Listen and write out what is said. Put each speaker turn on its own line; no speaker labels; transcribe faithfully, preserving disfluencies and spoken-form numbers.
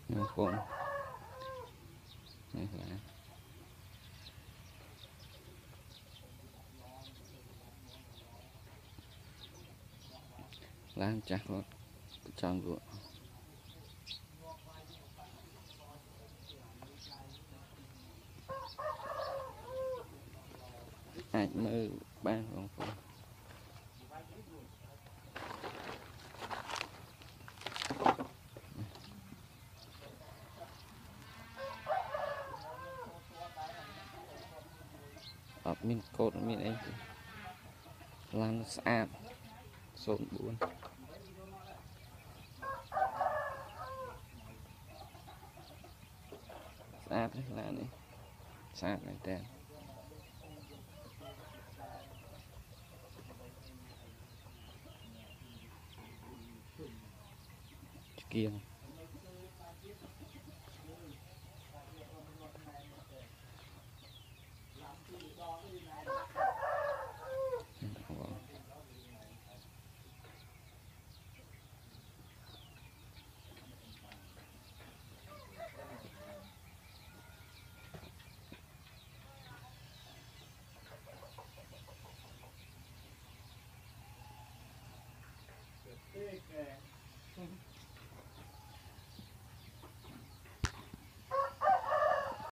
nó khôn này là lan chắc rồi tròn ruộng ai mơ ban không có ở min cột min ấy lan nó sạch sồn buồn sạch đấy là này sạch này tên kiêng